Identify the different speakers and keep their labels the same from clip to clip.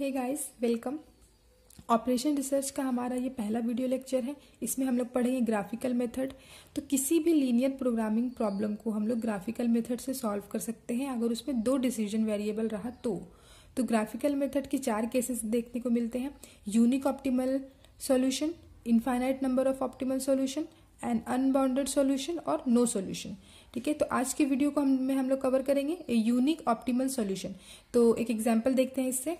Speaker 1: हे guys, welcome. Operation research का हमारा ये पहला वीडियो लेक्चर है। इसमें हम लोग पढ़ेंगे ग्राफिकल मेथड। तो किसी भी लीनियर प्रोग्रामिंग प्रॉब्लम को हम लोग ग्राफिकल मेथड से सॉल्व कर सकते हैं अगर उसमें दो डिसीजन वेरिएबल रहा तो ग्राफिकल मेथड के 4 केसेस देखने को मिलते हैं: unique optimal solution, infinite number of optimal solution and unbounded solution और नो सॉल्यूशन। ठीक है, तो आज की वीडियो को हम लोग कवर करेंगे यूनिक ऑप्टिमल सॉल्यूशन। तो एक एग्जांपल देखते हैं इससे।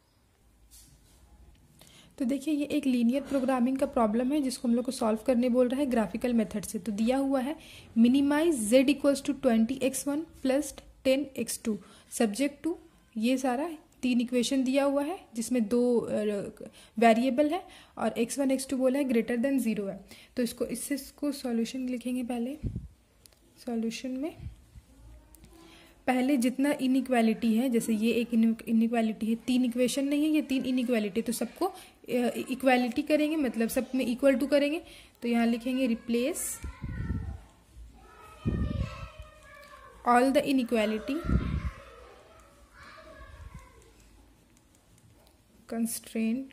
Speaker 1: तो देखिए, ये एक लीनियर प्रोग्रामिंग का प्रॉब्लम है जिसको हम लोग को सॉल्व करने बोल रहा है ग्राफिकल मेथड से। तो दिया हुआ है minimize z equals to 20x1 plus 10x2 subject to ये सारा 3 इक्वेशन दिया हुआ है जिसमें 2 वेरिएबल है और x1 x2 बोला है ग्रेटर देन 0 है। तो इसको सॉल्यूशन लिखेंगे। पहले सॉल्यूशन में पहले जितना इनइक्वालिटी है, जैसे ये एक इनइक्वालिटी है, 3 इक्वेशन नहीं है, ये 3 इनइक्वालिटी, तो सबको इक्वालिटी करेंगे, मतलब सब में इक्वल टू करेंगे। तो यहाँ लिखेंगे replace all the inequality constraint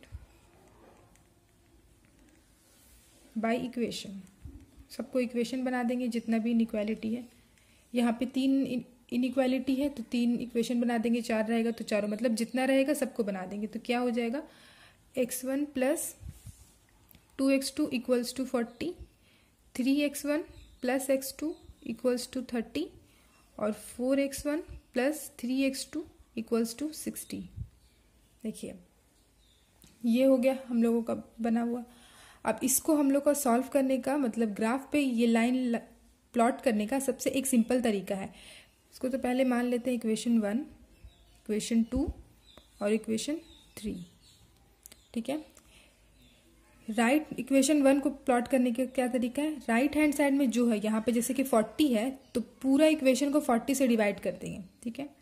Speaker 1: by equation. सबको इक्वेशन बना देंगे जितना भी इनइक्वालिटी है। यहाँ पे 3 इनइक्वालिटी है तो 3 इक्वेशन बना देंगे, 4 रहेगा तो चारों, मतलब जितना रहेगा सबको बना देंगे। तो क्या हो जाएगा, x1 plus 2x2 equals to 40, 3x1 plus x2 equals to 30 और 4x1 plus 3x2 equals to 60। देखिए, ये हो गया हम लोगों का बना हुआ। अब इसको हम लोग का सॉल्व करने का, मतलब ग्राफ पे ये लाइन प्लॉट करने का सबसे एक सिंपल तरीका है। इसको तो पहले मान लेते हैं इक्वेशन 1, इक्वेशन 2 और इक्वेशन 3। ठीक है, राइट इक्वेशन 1 को प्लॉट करने का क्या तरीका है, राइट हैंड साइड में जो है यहाँ पे जैसे कि 40 है तो पूरा इक्वेशन को 40 से डिवाइड कर देंगे। ठीक है,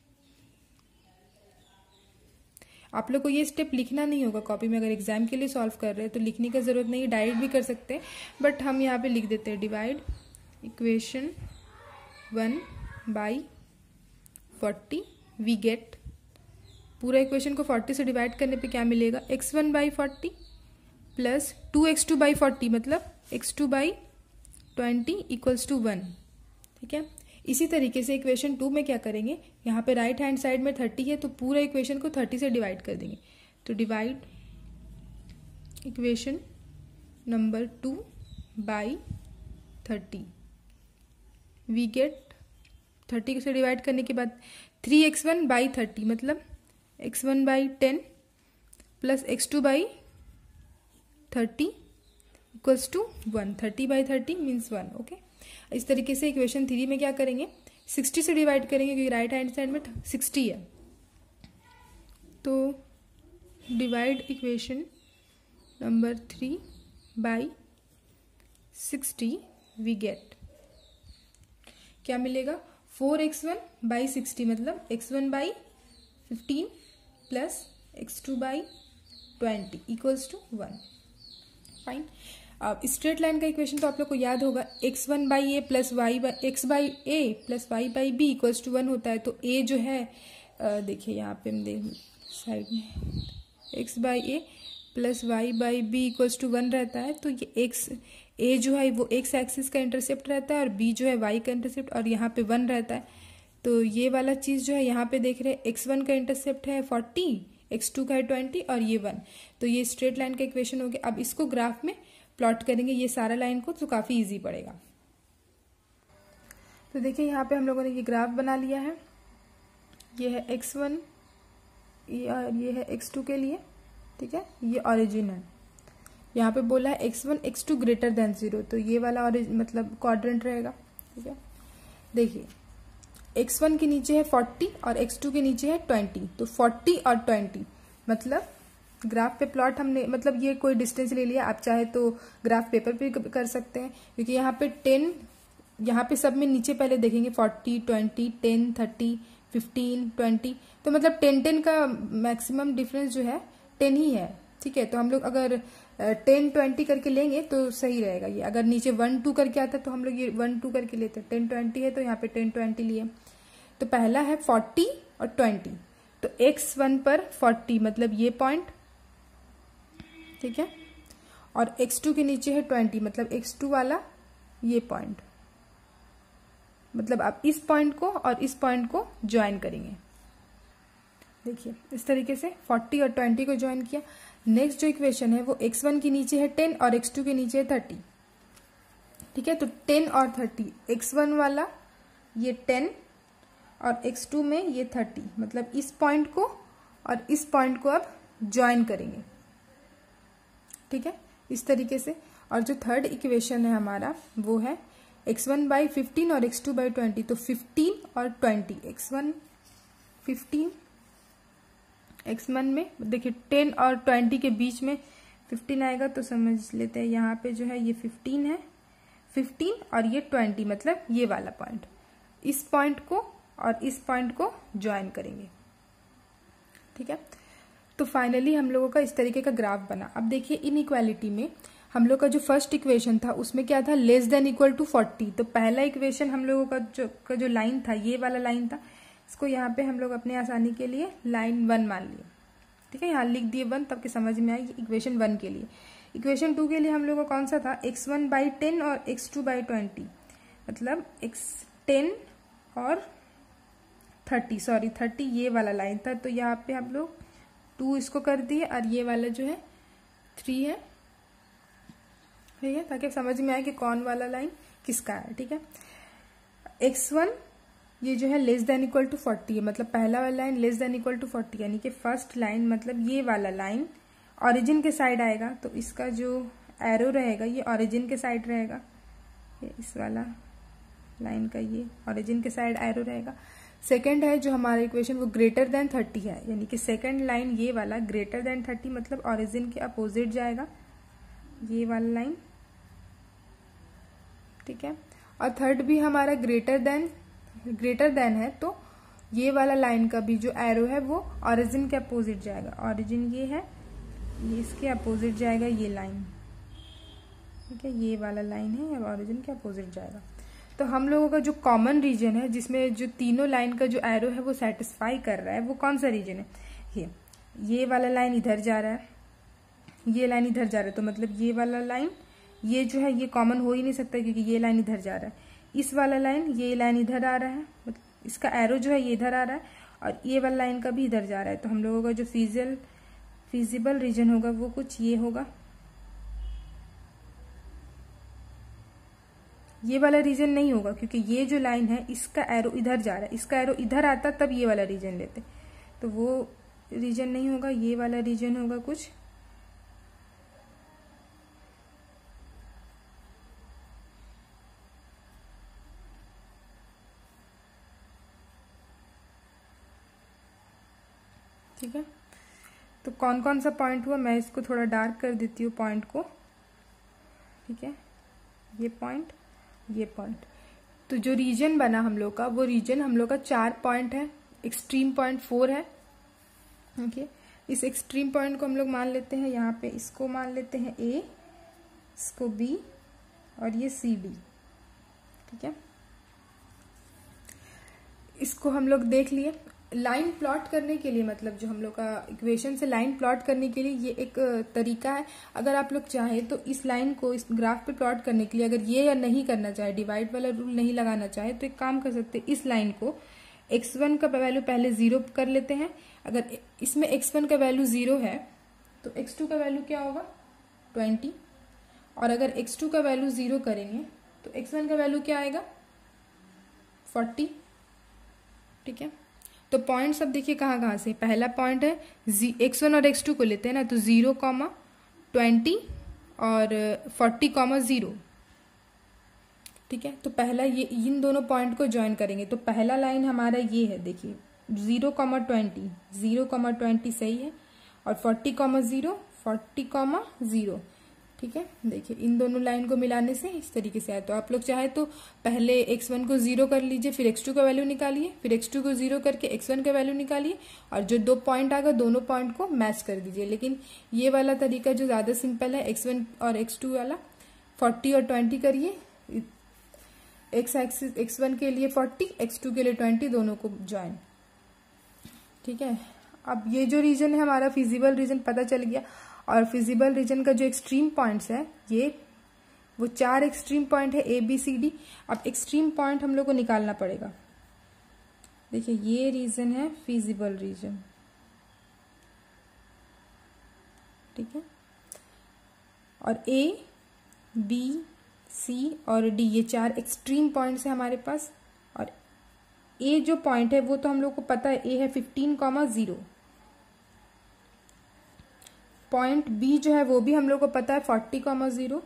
Speaker 1: आप लोग को ये स्टेप लिखना नहीं होगा कॉपी में। अगर एग्जाम के लिए सॉल्व कर रहे हैं तो लिखने का जरूरत नहीं है, डायरेक्ट भी कर सकते हैं, बट हम यहाँ पे लिख देते हैं divide equation 1 by 40। We get, पूरा इक्वेशन को 40 से डिवाइड करने पे क्या मिलेगा, x1 by 40 plus 2x2 by 40 मतलब x2 बाई 20 इक्वल्स टू 1। ठीक है, इसी तरीके से इक्वेशन 2 में क्या करेंगे, यहाँ पे राइट हैंड साइड में 30 है तो पूरा इक्वेशन को 30 से डिवाइड कर देंगे। तो divide equation number 2 by 30। We get 30 से डिवाइड करने के बाद 3x1 बाई 30 मतलब x1 by 10 plus x2 by 30 equals to 1। 30 by 30 means 1। Okay, इस तरीके से इक्वेशन 3 में क्या करेंगे, 60 से डिवाइड करेंगे क्योंकि राइट हैंड साइड में 60 है। तो divide equation number 3 by 60। We get क्या मिलेगा, 4x1 बाई 60 मतलब x1 by 15 plus x2 by 20 equals to 1। Fine. अब स्ट्रेट लाइन का इक्वेशन तो आप लोग को याद होगा, x1 by a plus y by x by a plus y by b equals to 1 होता है। तो a जो है, देखिए यहाँ पे हम देख साइड में x by a plus y by b equals to 1 रहता है। तो ये a जो है वो x एक्सिस का इंटरसेप्ट रहता है और b जो है y का इंटरसेप्ट, और यहाँ पे 1 रहता है। तो ये वाला चीज जो है यहाँ पे देख रहे हैं, x1 का इंटरसेप्ट है 40, x2 का है 20 और ये 1। तो ये स्ट्रेट लाइन का इक्वेशन हो गया। अब इसको ग्राफ में प्लॉट करेंगे ये सारा लाइन को, तो काफी इजी पड़ेगा। तो देखिए, यहाँ पे हम लोगों ने ये ग्राफ बना लिया है। ये है x1 और ये है x2 के लिए। ठीक है, ये ऑरिजिन है। यहाँ पे बोला है x1 x2 ग्रेटर देन 0, तो ये वाला मतलब क्वाड्रेंट रहेगा। ठीक है, देखिए x1 के नीचे है 40 और x2 के नीचे है 20, तो 40 और 20 मतलब ग्राफ पे प्लॉट हमने, मतलब ये कोई डिस्टेंस ले लिया, आप चाहे तो ग्राफ पेपर पे कर सकते हैं क्योंकि यहाँ पे 10, यहाँ पे सब में नीचे पहले देखेंगे 40, 20, 10, 30, 15, 20, तो मतलब 10 का मैक्सिमम डिफरेंस जो है 10 ही है। ठीक है, तो हम लोग अगर 10, 20 करके लेंगे तो सही रहेगा। ये अगर नीचे 1, 2 करके आता तो हम लोग ये 1, 2 करके लेते हैं। 10, 20 है तो यहाँ पे 10, 20 लिए। तो पहला है 40 और 20, तो x1 पर 40 मतलब ये पॉइंट, ठीक है, और x2 के नीचे है 20 मतलब x2 वाला ये पॉइंट। मतलब आप इस पॉइंट को और इस पॉइंट को ज्वाइन करेंगे। देखिए इस तरीके से 40 और 20 को ज्वाइन किया। नेक्स्ट जो इक्वेशन है वो x1 के नीचे है 10 और x2 के नीचे है 30, ठीक है। तो 10 और 30, x1 वाला ये 10 और x2 में ये 30, मतलब इस पॉइंट को और इस पॉइंट को अब ज्वाइन करेंगे, ठीक है, इस तरीके से। और जो थर्ड इक्वेशन है हमारा वो है x1 बाई 15 और x2 बाई 20। तो 15 और 20, x1 15, x1 में देखिए 10 और 20 के बीच में 15 आएगा, तो समझ लेते हैं यहाँ पे जो है ये 15 है, 15 और ये 20 मतलब ये वाला पॉइंट। इस पॉइंट को और इस पॉइंट को ज्वाइन करेंगे, ठीक है। तो फाइनली हम लोगों का इस तरीके का ग्राफ बना। अब देखिए इनइक्वालिटी में हम लोग का जो फर्स्ट इक्वेशन था उसमें क्या था, लेस देन इक्वल टू 40। तो पहला इक्वेशन हम लोगों का जो लाइन था ये वाला लाइन था, इसको यहाँ पे हम लोग अपने आसानी के लिए लाइन 1 मान लिए, ठीक है। यहाँ लिख दिए 1 तब कि समझ में आई इक्वेशन 1 के लिए। इक्वेशन 2 के लिए हम लोग का कौन सा था, x1 बाई 10 और x2 बाई 20, मतलब x10 और 30 ये वाला लाइन था। तो यहाँ पे हम लोग 2 इसको कर दिए और ये वाला जो है 3 है, ठीक है, ताकि समझ में आए कि कौन वाला लाइन किसका है, ठीक है। x1 ये जो है लेस देन इक्वल टू 40 है, मतलब पहला वाला line less than equal to 40, यानी कि फर्स्ट लाइन मतलब ये वाला लाइन ओरिजिन के साइड आएगा। तो इसका जो एरो रहेगा ये ओरिजिन के साइड रहेगा, ये इस वाला लाइन का ये ओरिजिन के साइड एरो रहेगा। सेकंड है जो हमारा इक्वेशन वो ग्रेटर देन 30 है, यानी कि सेकंड लाइन ये वाला ग्रेटर देन 30 मतलब ओरिजिन के अपोजिट जाएगा ये वाला लाइन, ठीक है। और थर्ड भी हमारा ग्रेटर देन है, तो ये वाला लाइन का भी जो एरो है वो ओरिजिन के अपोजिट जाएगा। ओरिजिन ये है, ये इसके अपोजिट जाएगा ये लाइन, ठीक है, ये वाला लाइन है अब ओरिजिन के अपोजिट जाएगा। तो हम लोगों का जो कॉमन रीजन है जिसमें जो तीनों लाइन का जो एरो है वो सेटिस्फाई कर रहा है, वो कौन सा रीजन है, ये वाला लाइन इधर जा रहा है, ये लाइन इधर जा रहा है, तो मतलब ये वाला लाइन ये जो है ये कॉमन हो ही नहीं सकता क्योंकि ये लाइन इधर जा रहा है। इस वाला लाइन ये लाइन इधर आ रहा है, मतलब इसका एरो जो है ये इधर आ रहा है और ये वाला लाइन का भी इधर जा रहा है। तो हम लोगों का जो फिजिबल रीजन होगा वो कुछ ये होगा, ये वाला रीजन नहीं होगा क्योंकि ये जो लाइन है इसका एरो इधर जा रहा है, इसका एरो इधर आता तब ये वाला रीजन लेते, तो वो रीजन नहीं होगा, ये वाला रीजन होगा कुछ ठीक है। तो कौन कौन सा पॉइंट हुआ मैं इसको थोड़ा डार्क कर देती हूँ पॉइंट को, ठीक है, ये पॉइंट ये पॉइंट। तो जो रीजन बना हम लोग का वो रीजन हम लोग का 4 पॉइंट है, एक्सट्रीम पॉइंट 4 है, ओके। इस एक्सट्रीम पॉइंट को हम लोग मान लेते हैं यहाँ पे, इसको मान लेते हैं A, इसको B और ये CD, ठीक है। इसको हम लोग देख लिए। लाइन प्लॉट करने के लिए मतलब जो हम लोग का इक्वेशन से लाइन प्लॉट करने के लिए ये एक तरीका है। अगर आप लोग चाहें तो इस लाइन को इस ग्राफ पे प्लॉट करने के लिए अगर ये या नहीं करना चाहे, डिवाइड वाला रूल नहीं लगाना चाहे, तो एक काम कर सकते हैं, इस लाइन को x1 का वैल्यू पहले 0 कर लेते हैं। अगर इसमें x1 का वैल्यू 0 है तो x2 का वैल्यू क्या होगा 20, और अगर x2 का वैल्यू 0 करेंगे तो x1 का वैल्यू क्या आएगा 40, ठीक है। तो पॉइंट्स अब देखिए कहाँ से, पहला पॉइंट है x1 और x2 को लेते हैं ना, तो 0, 20 और 40, 0, ठीक है। तो पहला ये इन दोनों पॉइंट को ज्वाइन करेंगे। तो पहला लाइन हमारा ये है, देखिए 0, 20 सही है, और 40, 0, ठीक है। देखिए इन दोनों लाइन को मिलाने से इस तरीके से आया। तो आप लोग चाहे तो पहले x1 को 0 कर लीजिए, फिर x2 का वैल्यू निकालिए, फिर x2 को 0 करके x1 का वैल्यू निकालिए, और जो 2 पॉइंट आएगा दोनों पॉइंट को मैच कर दीजिए। लेकिन ये वाला तरीका जो ज्यादा सिंपल है, x1 और x2 वाला 40 और 20 करिए, x1 के लिए 40, x2 के लिए 20, दोनों को ज्वाइन, ठीक है। अब ये जो रीजन है हमारा फिजिबल रीजन पता चल गया, और फिजिबल रीजन का जो एक्सट्रीम पॉइंट्स है ये वो 4 एक्सट्रीम पॉइंट है ABCD। अब एक्सट्रीम पॉइंट हम लोग को निकालना पड़ेगा। देखिए ये रीजन है फिजिबल रीजन, ठीक है, और A B C और D ये 4 एक्सट्रीम पॉइंट्स है हमारे पास। और A जो पॉइंट है वो तो हम लोग को पता है, A है 15,0। पॉइंट B जो है वो भी हम लोग को पता है 40,0।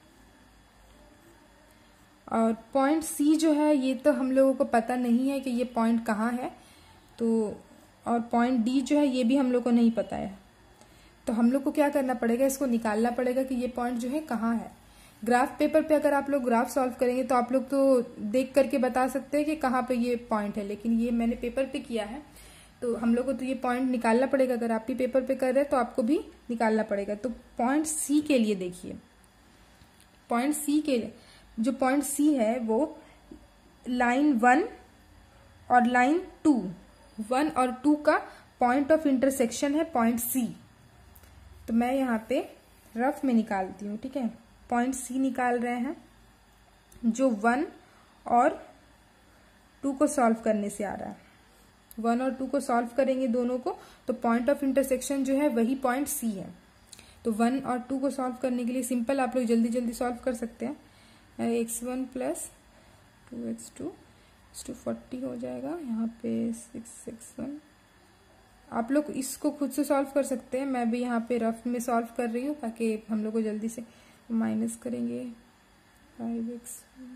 Speaker 1: और पॉइंट C जो है ये तो हम लोगों को पता नहीं है कि ये पॉइंट कहाँ है, तो और पॉइंट D जो है ये भी हम लोग को नहीं पता है। तो हम लोग को क्या करना पड़ेगा, इसको निकालना पड़ेगा कि ये पॉइंट जो है कहाँ है। ग्राफ पेपर पे अगर आप लोग ग्राफ सॉल्व करेंगे तो आप लोग तो देख करके बता सकते हैं कि कहाँ पे ये पॉइंट है, लेकिन ये मैंने पेपर पे किया है तो हम लोग को तो ये पॉइंट निकालना पड़ेगा। अगर आप भी पेपर पे कर रहे हैं तो आपको भी निकालना पड़ेगा। तो पॉइंट C के लिए देखिए, पॉइंट C के लिए जो पॉइंट C है वो लाइन 1 और लाइन 2, 1 और 2 का पॉइंट ऑफ इंटरसेक्शन है पॉइंट C। तो मैं यहाँ पे रफ में निकालती हूँ, ठीक है। पॉइंट C निकाल रहे हैं जो 1 और 2 को सॉल्व करने से आ रहा है। 1 और 2 को सॉल्व करेंगे दोनों को, तो पॉइंट ऑफ इंटरसेक्शन जो है वही पॉइंट C है। तो 1 और 2 को सॉल्व करने के लिए सिंपल आप लोग जल्दी जल्दी सॉल्व कर सकते हैं। x1 प्लस 2x2 40 हो जाएगा। यहाँ पे 6x1 आप लोग इसको खुद से सॉल्व कर सकते हैं, मैं भी यहाँ पे रफ में सॉल्व कर रही हूँ ताकि हम लोग को जल्दी से माइनस करेंगे 5x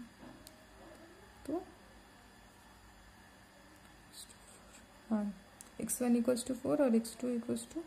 Speaker 1: तो हाँ x1 इक्वल्स टू 4 और x2 इक्वल्स टू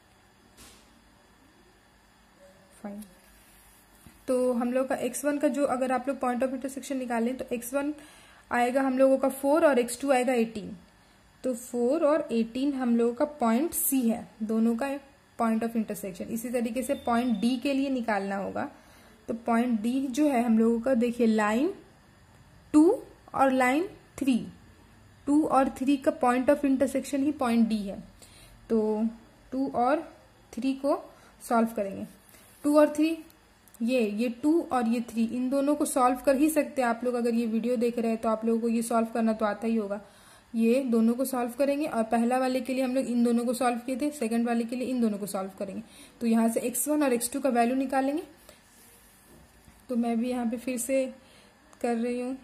Speaker 1: 5। तो हम लोग का x1 का जो अगर आप लोग पॉइंट ऑफ इंटरसेक्शन निकालें तो x1 आएगा हम लोगों का 4 और x2 आएगा 18। तो 4 और 18 हम लोगों का पॉइंट C है, दोनों का पॉइंट ऑफ इंटरसेक्शन। इसी तरीके से पॉइंट D के लिए निकालना होगा। तो पॉइंट D जो है हम लोगों का देखिए लाइन 2 और लाइन 3, 2 और 3 का पॉइंट ऑफ इंटरसेक्शन ही पॉइंट D है। तो 2 और 3 को सॉल्व करेंगे। 2 और 3 ये 2 और ये 3 इन दोनों को सॉल्व कर ही सकते हैं आप लोग। अगर ये वीडियो देख रहे हैं तो आप लोगों को ये सॉल्व करना तो आता ही होगा। ये दोनों को सॉल्व करेंगे और पहला वाले के लिए हम लोग इन दोनों को सॉल्व किए थे, सेकंड वाले के लिए इन दोनों को सॉल्व करेंगे। तो यहाँ से x1 और x2 का वैल्यू निकालेंगे। तो मैं भी यहाँ पे फिर से कर रही हूँ।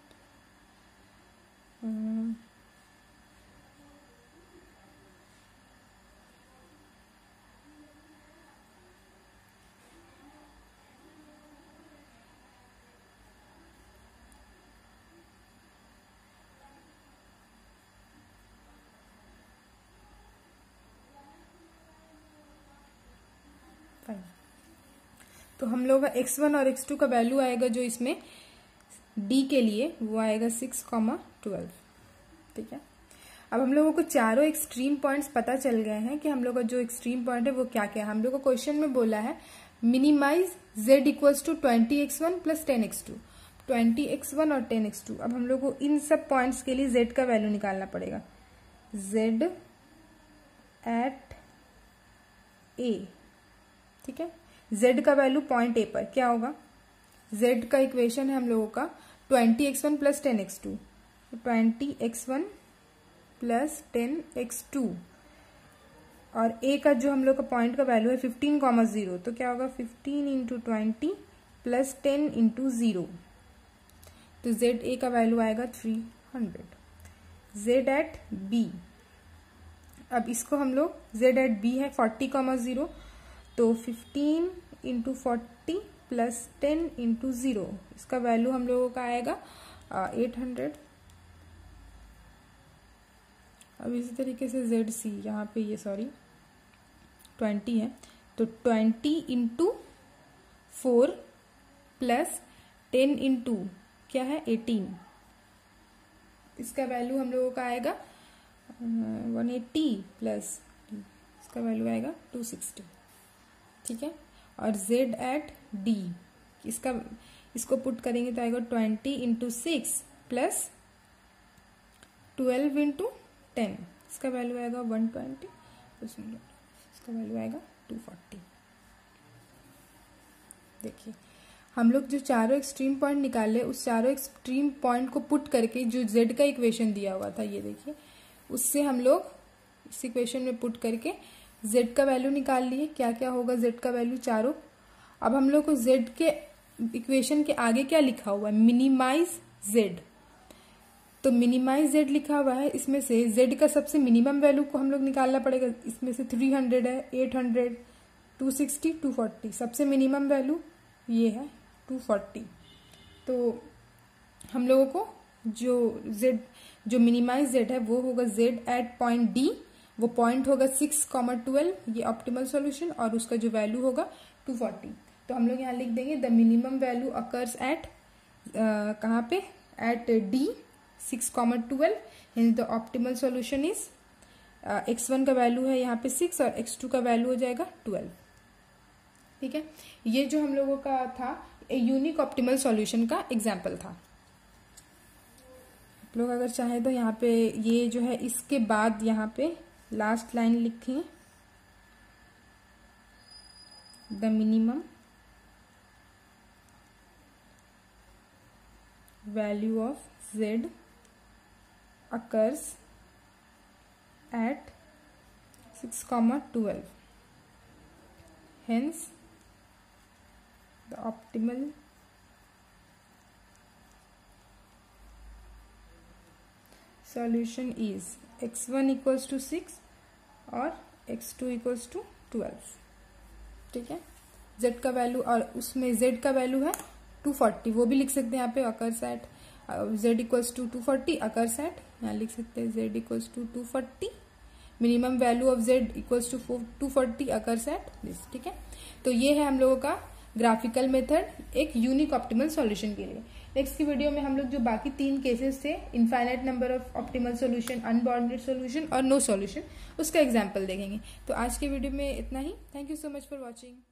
Speaker 1: तो हम लोग का x1 और x2 का वैल्यू आएगा जो इसमें D के लिए वो आएगा 6,12। ठीक है। अब हम लोगों को चारों एक्सट्रीम पॉइंट्स पता चल गए हैं कि हम लोग का जो एक्सट्रीम पॉइंट है वो क्या क्या है। हम लोग को क्वेश्चन में बोला है minimize z equals to 20x1 plus 10x2, 20x1 और 10x2। अब हम लोग को इन सब पॉइंट्स के लिए z का वैल्यू निकालना पड़ेगा। z एट a, ठीक है। z का वैल्यू पॉइंट a पर क्या होगा, z का इक्वेशन है हम लोगों का 20x1 plus 10x2, 20x1 plus 10x2 और a का जो हम लोग का पॉइंट का वैल्यू है 15,0, तो क्या होगा 15 इंटू 20 प्लस 10 इंटू 0। तो z a का वैल्यू आएगा 300। z एट b, अब इसको हम लोग z एट b है 40,0, तो 15 इंटू 40 प्लस 10 इंटू 0, इसका वैल्यू हम लोगों का आएगा 800। अब इसी तरीके से जेड सी, यहाँ पे ये 20 है, तो 20 इंटू 4 प्लस 10 इंटू क्या है 18, इसका वैल्यू हम लोगों का आएगा 180 प्लस इसका वैल्यू आएगा 260। ठीक है। और z एट d, इसको पुट करेंगे तो आएगा 20 इंटू 6 प्लस 12 इंटू 10, इसका वैल्यू आएगा 120, इसका वैल्यू आएगा 240। देखिए हम लोग जो चारों एक्सट्रीम पॉइंट निकाले, उस चारों एक्सट्रीम पॉइंट को पुट करके जो जेड का इक्वेशन दिया हुआ था, ये देखिए, उससे हम लोग इस इक्वेशन में पुट करके जेड का वैल्यू निकाल लिए। क्या क्या होगा जेड का वैल्यू चारों। अब हम लोग को जेड के इक्वेशन के आगे क्या लिखा हुआ है, मिनिमाइज जेड। तो मिनिमाइज जेड लिखा हुआ है, इसमें से जेड का सबसे मिनिमम वैल्यू को हम लोग निकालना पड़ेगा। इसमें से 300 है, 800, 260, 240, सबसे मिनिमम वैल्यू ये है 240। तो हम लोगों को जो मिनिमाइज जेड है वो होगा जेड एट पॉइंट डी, वो पॉइंट होगा 6,12, ये ऑप्टिमल सॉल्यूशन, और उसका जो वैल्यू होगा 240। तो हम लोग यहाँ लिख देंगे the minimum value occurs at कहाँ पे, at d 6,12, hence the optimal solution is x1 का वैल्यू है यहाँ पे 6 और x2 का वैल्यू हो जाएगा 12। ठीक है, ये जो हम लोगों का था यूनिक ऑप्टिमल सॉल्यूशन का एग्जाम्पल था। आप लोग अगर चाहे तो यहाँ पे ये जो है इसके बाद यहाँ पे लास्ट लाइन लिखें, the minimum value of z occurs at 6,12, hence the optimal solution is x1 equals to 6 और x2 equals to 12। ठीक है, z का वैल्यू, और उसमें z का वैल्यू है 240, वो भी लिख सकते हैं यहाँ पे, occurs at z equals to 240, occurs at, यहाँ लिख सकते हैं z equals to 240, minimum value of z equals to 240, occurs at this। ठीक है, तो ये है हम लोगों का ग्राफिकल मेथड एक यूनिक ऑप्टिमल सॉल्यूशन के लिए। नेक्स्ट की वीडियो में हम लोग जो बाकी 3 केसेस थे, infinite number of optimal solution, unbounded solution और नो सॉल्यूशन, उसका एग्जाम्पल देखेंगे। तो आज के वीडियो में इतना ही। Thank you so much for watching.